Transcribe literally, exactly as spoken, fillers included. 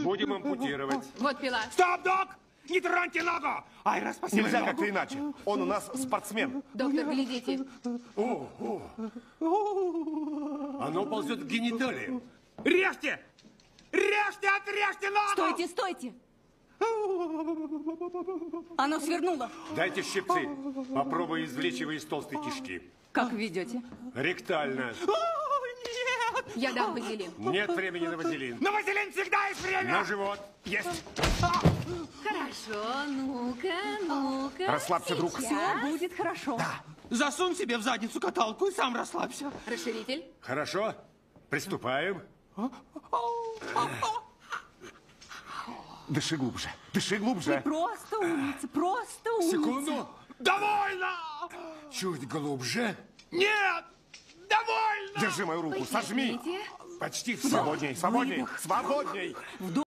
Будем ампутировать. Вот пила. Стоп, док! Не троньте ногу! Айра, спасибо. Нельзя ногу. как-то иначе. Он у нас спортсмен. Доктор, глядите. О, о. Оно ползет к гениталиям. Режьте! Режьте, отрежьте ногу! Стойте, стойте! Оно свернуло. Дайте щипцы. Попробуй извлечь его из толстой кишки. Как ведете? Ректально. О, нет! Я дам вазелин. Нет времени на вазелин. На вазелин всегда есть время! На живот. Есть! Хорошо, ну-ка, ну-ка. Расслабься, друг. Все будет хорошо. Засунь себе в задницу каталку и сам расслабься. Расширитель. Хорошо. Приступаем. Дыши глубже. Дыши Вы глубже. просто умница, просто умница. Секунду. Довольно! Чуть глубже. Нет! Довольно! Держи мою руку. Сожми. Подтяните. Почти все. Свободней, свободней, свободней.